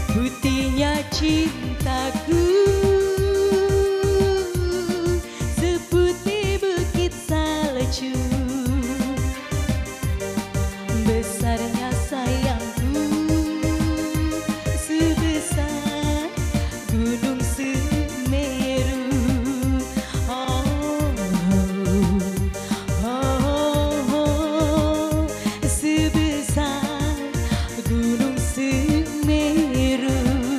Putihnya cintaku seputih bukit salju, besarnya sayangku sebesar gunung Semeru. Oh, oh, oh, oh, sebesar gunung Semeru.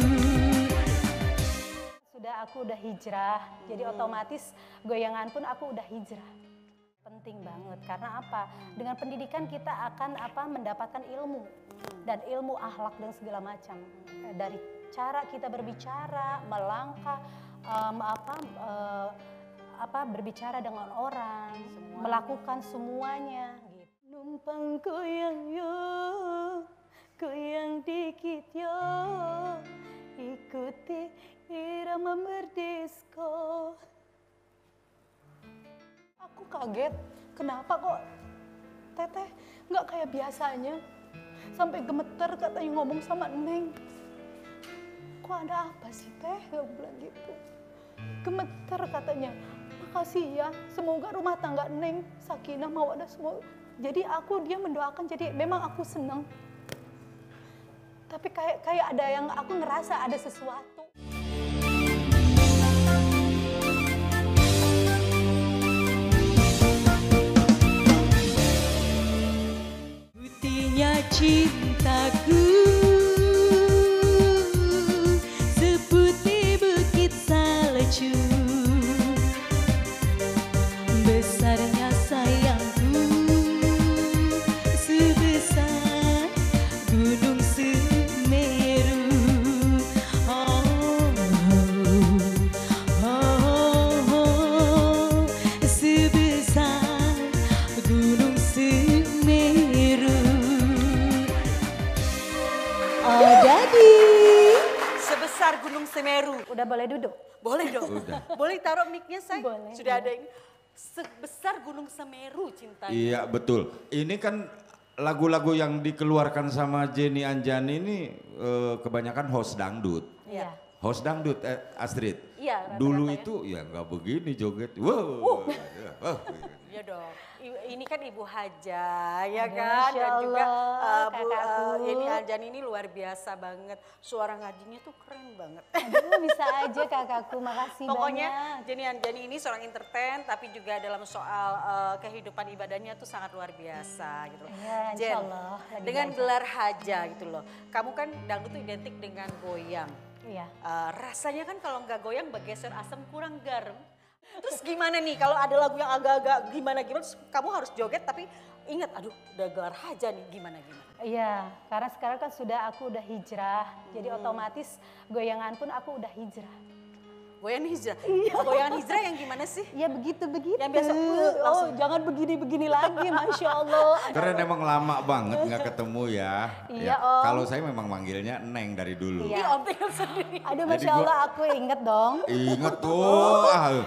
Aku udah hijrah, jadi otomatis goyangan pun aku udah hijrah. Penting banget karena apa? Dengan pendidikan kita akan mendapatkan ilmu dan ilmu akhlak dan segala macam. Dari cara kita berbicara, melangkah, berbicara dengan orang, melakukan semuanya. Gitu. Numpang goyang yo, goyang dikit yo, ikuti irama merdisco. Aku kaget, kenapa kok Teteh nggak kayak biasanya? Sampai gemeter katanya ngomong sama Neng. Kok ada apa sih Teh? Aku bilang gitu. Gemeter katanya. Makasih ya, semoga rumah tangga Neng sakinah mawaddah semua. Jadi dia mendoakan, jadi memang aku senang. Tapi kayak ada yang aku ngerasa ada sesuatu. Cintaku seputih bukit salju, besarnya sayangku sebesar gunung Semeru. Oh, oh, oh, oh, sebesar gunung Semeru. Oh, Daddy. Sebesar gunung Semeru. Udah boleh duduk? Boleh dong. Udah. Boleh taruh mic-nya, say? Boleh. Sudah ada yang sebesar gunung Semeru cintanya. Iya betul. Ini kan lagu-lagu yang dikeluarkan sama Jenny Anjani ini kebanyakan host dangdut. Iya. Host dangdut Astrid. Iya, rata-rata Dulu ya. itu ya nggak begini joget. Wow. Iya dong. Ini kan Ibu Haja, ya Aduh, kan? Masya Dan juga Allah, Bu kakakku. Jenny Anjani ini luar biasa banget. Suara ngajinya tuh keren banget. Aduh, bisa aja kakakku, makasih Pokoknya banyak. Jenny Anjani ini seorang entertain, tapi juga dalam soal kehidupan ibadahnya tuh sangat luar biasa gitu loh. Iya, insya Jen, Allah, lagi dengan belajar. gelar Haja gitu loh. Kamu kan dangdut tuh identik dengan goyang. Iya. Rasanya kan kalau nggak goyang bergeser asam kurang garam. Terus gimana nih kalau ada lagu yang agak-agak gimana-gimana terus kamu harus joget tapi ingat aduh udah gelar Haja nih gimana-gimana. Iya, karena sekarang kan aku udah hijrah, jadi otomatis goyangan pun aku udah hijrah. Goyangan hijrah? Goyangan hijrah yang gimana sih? Ya begitu-begitu. Yang biasa Oh, langsung. jangan begini-begini lagi, Masya Allah. Keren emang lama banget nggak ketemu ya. Iya, Om. Kalau saya memang manggilnya Neng dari dulu. Iya. Ini Om tinggal sendiri. Aduh, Jadi Masya Allah, aku inget dong. Ingat tuh.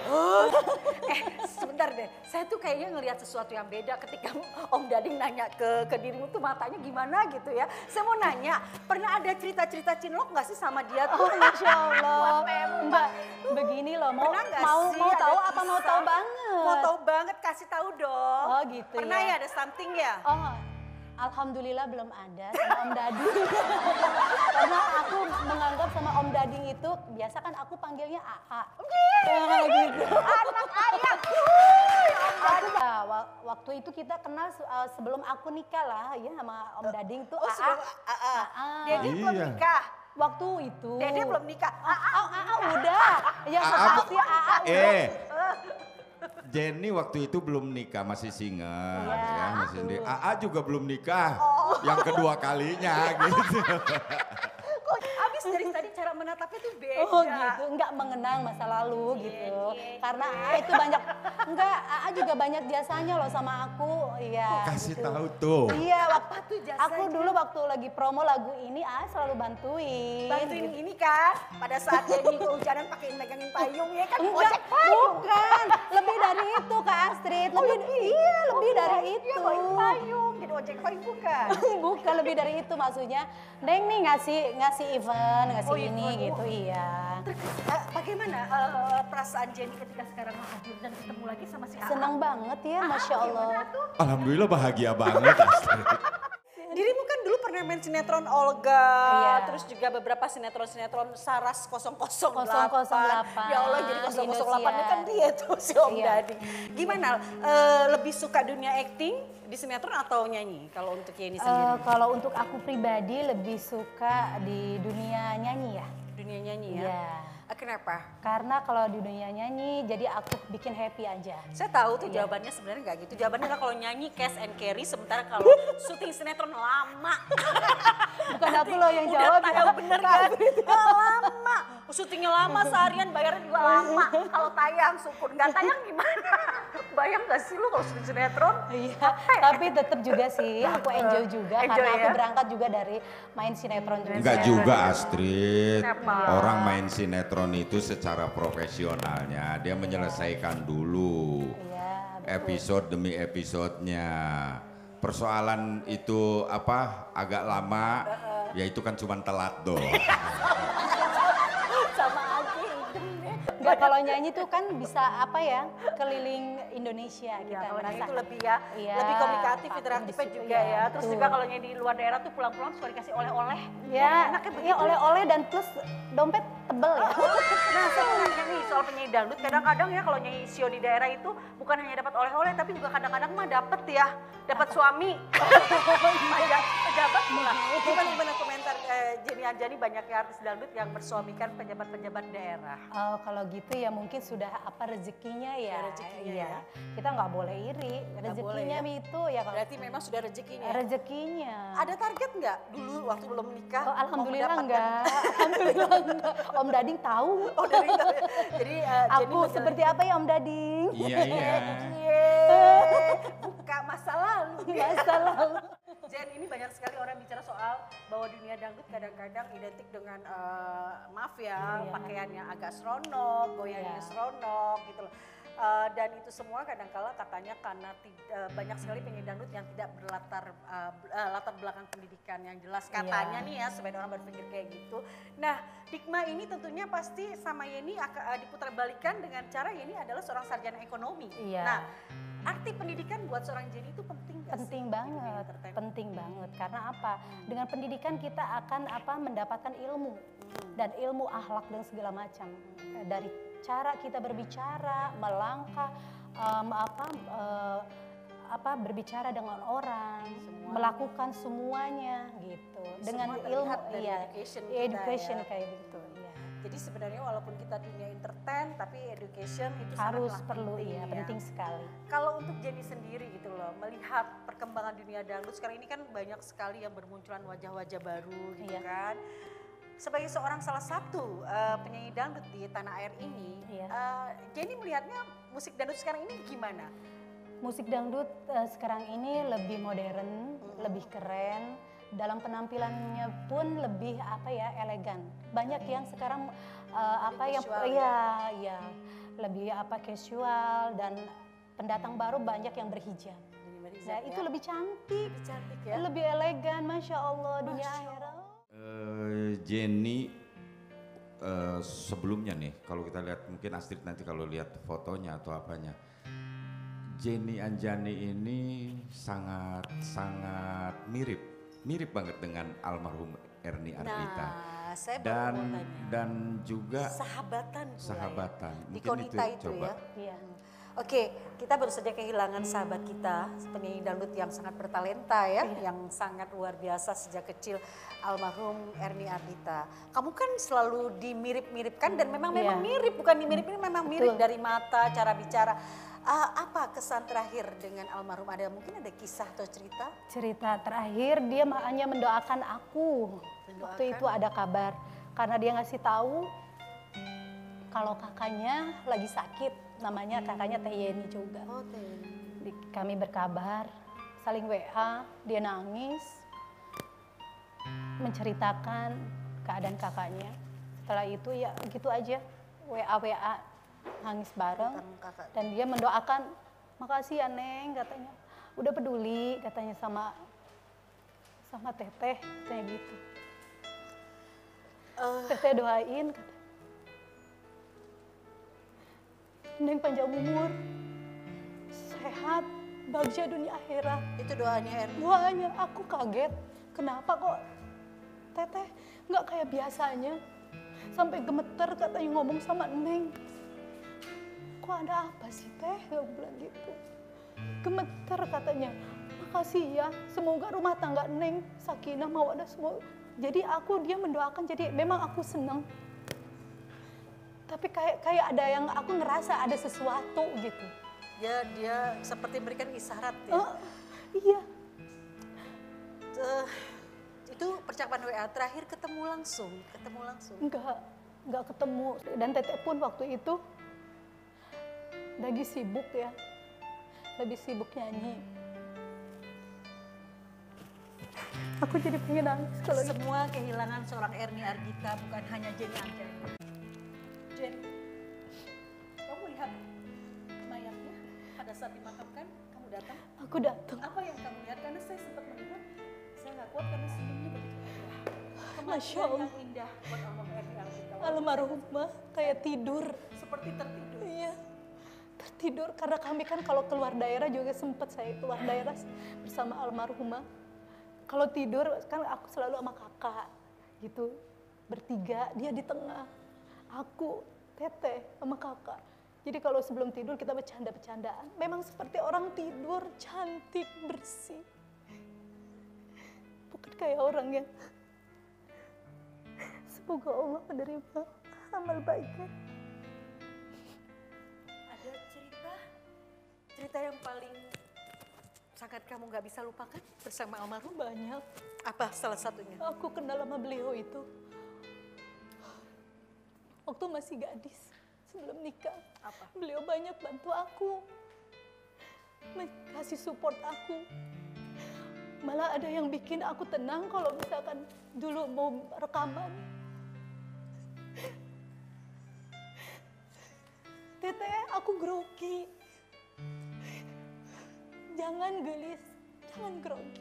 Sebentar deh, saya tuh kayaknya ngelihat sesuatu yang beda ketika Om Dading nanya ke dirimu tuh matanya gimana gitu ya. Saya mau nanya, pernah ada cerita-cerita cinlok nggak sih sama dia tuh? Oh, Masya Allah. Buat Memu, Enggak, begini loh, mau Pernah nggak sih mau ada tahu apa mau kisah? tahu banget? Mau tahu banget, kasih tahu dong. Oh, gitu Pernah ya. ya ada something ya? Oh, alhamdulillah belum ada sama Om Dading. Karena aku menganggap sama Om Dading itu, biasa kan aku panggilnya AA. Gitu. Anak ayah. Aku, waktu itu kita kenal sebelum aku nikah lah ya sama Om Dading tuh Oh, AA. sebelum Dede belum Iya. nikah. Waktu itu. Dede belum nikah. AA udah. Ya pasti AA udah. Jenny waktu itu belum nikah, masih single. Iya. Ya, masih sendiri. AA juga belum nikah. Yang kedua kalinya gitu. Kok abis dari tadi cara menatapnya tuh beda. Oh gitu, enggak mengenang masa lalu gitu. Karena AA itu banyak, enggak AA juga banyak jasanya loh sama aku. Iya. Kasih gitu. tahu tuh. Iya, Apa tuh jasanya? aku dulu waktu lagi promo lagu ini AA selalu bantuin. Bantuin gitu. ini kan, pada saat Jenny kehujanan pakai megangin payung ya kan, Enggak, ojek payung. bukan. Lebih dari itu Kak Astrid. Lebih, iya, lebih dari itu. Iya, bawain payung. dong jadi ojek koi bukan? Bukan, lebih dari itu maksudnya. Neng nih ngasih event, ngasih ini event. gitu, iya. Bagaimana perasaan Jenny ketika sekarang hadir dan ketemu lagi sama si Aa? Senang banget ya, Masya Allah. Gimana tuh? Alhamdulillah bahagia banget Astrid. Dirimu kan dulu pernah main sinetron Olga, Iya. terus juga beberapa sinetron Saras 008. 008. Ya Allah, jadi 008 itu kan dia tuh si Om Iya. Dadi. Gimana, lebih suka dunia acting di sinetron atau nyanyi kalau untuk Yeni sendiri? Kalau untuk aku pribadi lebih suka di dunia nyanyi ya. Dunia nyanyi ya? Iya. Kenapa? Karena kalau di dunia nyanyi jadi aku bikin happy aja. Saya tahu tuh jawabannya sebenarnya nggak gitu. Jawabannya adalah kalau nyanyi cash and carry, sementara kalau syuting sinetron lama. Bukan aku loh yang Udah jawab tayang ya. bener kan? Lama. Syutingnya lama seharian, bayarnya juga lama. Kalau tayang syukur, nggak tayang gimana? Bayang gak sih lu kalau syuting sinetron? Iya, tapi tetap juga sih aku enjoy juga Enjoy karena aku ya? berangkat juga dari main sinetron juga. Enggak juga Astrid. Kenapa? Orang main sinetron itu secara profesionalnya dia menyelesaikan dulu Iya, episode demi episodenya. Persoalan itu apa agak lama, ya itu kan cuma telat doang. Sama aja hidungnya. Enggak, kalau nyanyi tuh kan bisa apa ya, keliling Indonesia Ya, kita kalau nyanyi merasa. itu lebih ya, Iya, lebih komunikatif, aku interaktifnya disitu, juga iya, ya. Terus betul. juga kalau nyanyi di luar daerah tuh pulang-pulang suka dikasih oleh-oleh. Ya, enaknya begitu. iya oleh-oleh dan plus dompet tebel ya. Nah, saya mau nanya nih soal penyanyi dangdut. Kadang-kadang ya kalau nyanyi show di daerah itu bukan hanya dapat oleh-oleh, tapi juga kadang-kadang mah dapat ya, dapat suami. Pejabat pula. Gimana komentar Jenny Anjani banyaknya artis dangdut yang bersuamikan pejabat-pejabat daerah? Oh, kalau gitu ya mungkin sudah apa rezekinya ya. Ya, rezekinya Iya. ya. Kita nggak boleh iri. Rezekinya boleh itu ya kalau Berarti memang sudah rezekinya. rezekinya. Ada target nggak dulu waktu belum nikah? Oh, mau alhamdulillah mendapatkan- enggak. Alhamdulillah enggak. Om Dading tahu. Oh, dari itu ya. Jadi Jenny Aku menjalani- seperti apa ya Om Dading? Iya iya. Yeay, buka masa lalu. Masa lalu. Jen, ini banyak sekali orang bicara soal bahwa dunia dangdut kadang-kadang identik dengan maaf ya, Iya. pakaiannya agak seronok, goyangnya Iya. seronok gitu loh. Dan itu semua kadang-kala katanya karena banyak sekali penyanyi dangdut yang tidak berlatar latar belakang pendidikan yang jelas katanya Iya. nih ya, sebagian orang berpikir kayak gitu. Nah, Dikma ini tentunya pasti sama Yeni akan diputarbalikan dengan cara Yeni adalah seorang sarjana ekonomi. Iya. Nah, arti pendidikan buat seorang Jenny itu penting nggak sih? Penting di dunia banget, entertainment? penting banget. Karena apa? Dengan pendidikan kita akan mendapatkan ilmu dan ilmu akhlak dan segala macam. Dari cara kita berbicara, melangkah, berbicara dengan orang, melakukan semuanya gitu. Dengan Semua ilmu, terlihat dari iya, education kita education ya. kayak gitu. Iya. Jadi sebenarnya walaupun kita dunia entertain, tapi education itu Harus sangatlah perlu, penting, iya, ya. penting sekali. Kalau untuk Jenny sendiri gitu loh, melihat perkembangan dunia dangdut sekarang ini kan banyak sekali yang bermunculan wajah-wajah baru gitu Iya. kan. Sebagai seorang salah satu penyanyi dangdut di tanah air ini, Iya. Jenny melihatnya musik dangdut sekarang ini gimana? Musik dangdut sekarang ini lebih modern, lebih keren. Dalam penampilannya pun lebih elegan. Banyak yang sekarang casual ya lebih casual dan pendatang baru banyak yang berhijab. Nah, itu lebih cantik, lebih cantik ya. lebih elegan, Masya Allah, dunia Masya akhirat. Jenny sebelumnya nih kalau kita lihat mungkin Astrid nanti kalau lihat fotonya atau apanya, Jenny Anjani ini sangat mirip banget dengan almarhum Erni Ardita. Nah, saya baru mau tanya. Dan juga Sahabatan pula ya. sahabatan. Di Mungkin Konita itu coba. ya. Iya. Oke, kita baru saja kehilangan sahabat kita, penyanyi dangdut yang sangat bertalenta ya, yang sangat luar biasa sejak kecil, almarhum Erni Ardita. Kamu kan selalu dimirip-miripkan dan memang Iya. mirip, bukan dimirip-mirip, memang mirip Betul. dari mata, cara bicara. Apa kesan terakhir dengan almarhum? Mungkin ada kisah atau cerita? Cerita terakhir dia hanya mendoakan aku. Waktu itu ada kabar karena dia ngasih tahu kalau kakaknya lagi sakit, namanya kakaknya Teh Yeni juga. Oh, Kami berkabar, saling WA, dia nangis, menceritakan keadaan kakaknya. Setelah itu ya gitu aja, WA nangis bareng. kakak. Dan dia mendoakan, makasih ya Neng katanya. udah peduli katanya sama Teteh, katanya gitu. Teteh doain, kata. Neng panjang umur, sehat, bahagia dunia akhirat. Itu doanya Erni. Doanya, aku kaget. Kenapa kok Teteh nggak kayak biasanya? Sampai gemeter katanya ngomong sama Neng. Kok ada apa sih Teh? Aku bilang gitu. Gemeter katanya. Makasih ya, semoga rumah tangga Neng sakinah mawaddah semua. Jadi dia mendoakan, jadi memang aku senang. Tapi kayak ada yang aku ngerasa ada sesuatu gitu. Ya dia seperti memberikan isyarat ya. Iya. Itu percakapan WA terakhir ketemu langsung. Enggak ketemu. Dan Teteh pun waktu itu lagi sibuk ya. Lebih sibuk nyanyi. Aku jadi pengen nangis kalau Semua kehilangan seorang Erni Ardhita bukan hanya Jenny Anjani. Jen, kamu lihat mayatnya pada saat dimakamkan, kamu datang? aku datang. Apa yang kamu lihat? Karena saya sempat melihat, saya nggak kuat karena senyumnya begitu indah. Masya Kematian Allah. yang indah buat almarhum Erni Ardhita. Almarhumah kayak tidur. Seperti tertidur. Iya, tertidur karena kami kan kalau keluar daerah juga sempat saya keluar daerah bersama almarhumah. Kalau tidur kan aku selalu sama kakak gitu, bertiga, dia di tengah, aku, Teteh sama kakak. Jadi kalau sebelum tidur kita bercanda-bercandaan. Memang seperti orang tidur, cantik, bersih. Bukan kayak orang yang semoga Allah menerima amal baiknya. Ada cerita yang paling sangat kamu nggak bisa lupakan bersama almarhum? Banyak. Apa salah satunya? Aku kenal sama beliau itu waktu masih gadis, sebelum nikah. Apa? Beliau banyak bantu aku, kasih support aku. Malah ada yang bikin aku tenang kalau misalkan dulu mau rekaman. Teteh, aku grogi. Jangan gelis, jangan grogi.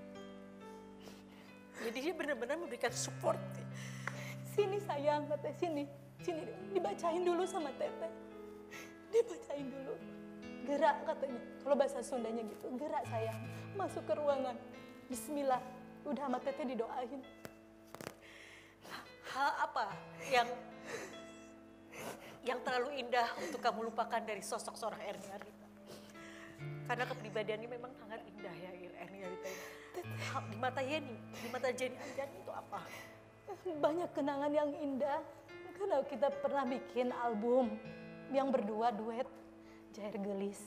Jadi dia benar-benar memberikan support. Sini sayang, Teteh, sini dibacain dulu sama Teteh. Dibacain dulu. Gerak katanya, kalau bahasa Sundanya gitu, gerak sayang. Masuk ke ruangan, bismillah. Udah sama Teteh didoain. Hal apa yang terlalu indah untuk kamu lupakan dari sosok seorang Erni Ardhita? Karena kepribadiannya memang sangat indah ya Erni Ardhita. Di mata Yeni, di mata Jenny Anjani itu apa? Banyak kenangan yang indah. Karena kita pernah bikin album yang berdua duet, Jair Gelis.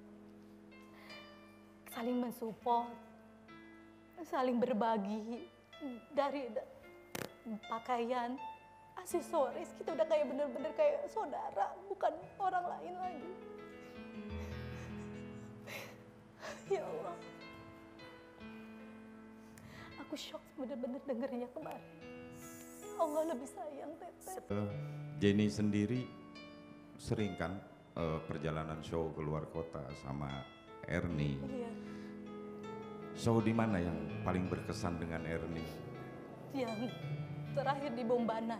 Saling mensupport, saling berbagi dari pakaian, aksesoris. Kita udah kayak bener-bener kayak saudara, bukan orang lain lagi. Ya Allah. Aku shock bener-bener dengernya kemarin. Allah lebih sayang Teteh. Jenny sendiri sering kan perjalanan show keluar kota sama Erni. Iya. Show di mana yang paling berkesan dengan Erni? Yang terakhir di Bombana.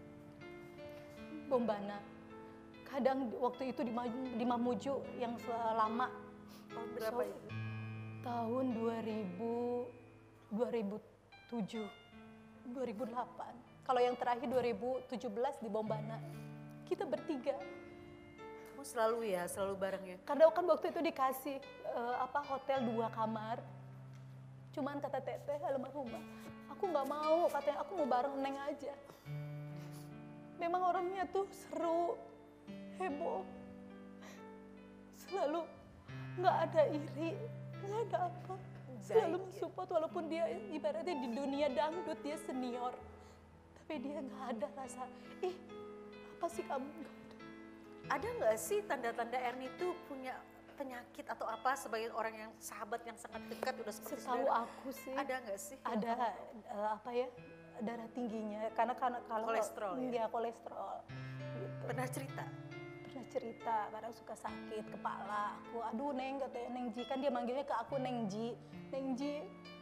Kadang waktu itu di Mamuju yang lama. Tahun berapa itu? Tahun 2007, 2008. Kalau yang terakhir 2017 di Bombana. Kita bertiga. Kamu selalu bareng ya? Karena kan waktu itu dikasih hotel 2 kamar. Cuman kata Teteh almarhumah, aku nggak mau, katanya aku mau bareng Neng aja. Memang orangnya tuh seru, heboh. Selalu nggak ada iri, nggak ada apa. Selalu mensupport walaupun dia ibaratnya di dunia dangdut dia senior. Tapi dia nggak ada rasa, apa sih kamu? Nggak ada. Ada nggak sih tanda-tanda Erni itu punya penyakit atau apa sebagai orang yang sahabat yang sangat dekat udah seperti Setahu saudara? aku sih Ada nggak sih? ada darah tingginya karena kalau Kolesterol ya? Iya, kolesterol gitu. Pernah cerita? Pernah cerita, kadang suka sakit kepala. Aku, aduh Neng, katanya Neng Ji, kan dia manggilnya ke aku Neng Ji. Neng Ji.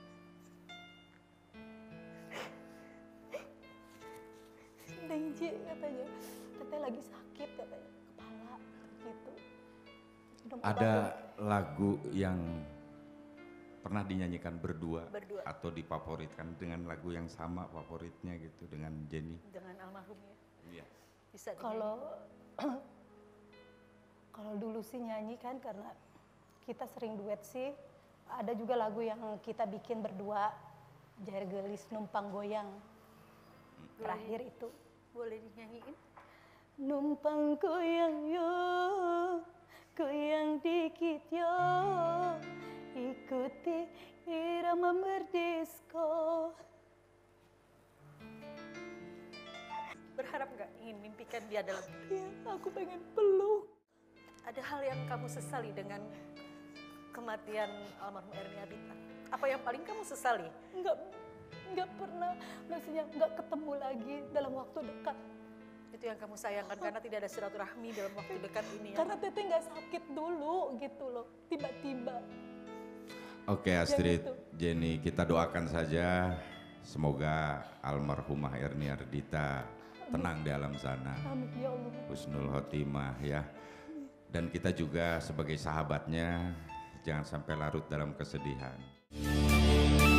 Neng Ji katanya, katanya lagi sakit katanya, kepala gitu. Minum obat Ada dulu. lagu yang pernah dinyanyikan berdua, Berdua. atau difavoritkan dengan lagu yang sama favoritnya gitu dengan Jenny? Dengan almarhum ya. Iya. Bisa Kalau kalau dulu sih nyanyi kan karena kita sering duet sih. Ada juga lagu yang kita bikin berdua, Jair Gelis Numpang Goyang. Terakhir itu. boleh dinyanyiin? Numpang goyang yo, goyang dikit yo, ikuti irama merdisco. Berharap nggak ingin mimpikan dia dalam Ya, aku pengen peluk. ada hal yang kamu sesali dengan kematian almarhum Erni Ardita? Apa yang paling kamu sesali? Nggak pernah, maksudnya nggak ketemu lagi dalam waktu dekat. Itu yang kamu sayangkan karena tidak ada silaturahmi dalam waktu dekat ini ya. Karena Teteh nggak sakit dulu gitu loh, tiba-tiba. Oke Astrid, itu. Jenny, kita doakan saja semoga almarhumah Erni Ardita tenang di alam sana, Amin ya Allah. husnul khotimah ya. Dan kita juga sebagai sahabatnya jangan sampai larut dalam kesedihan.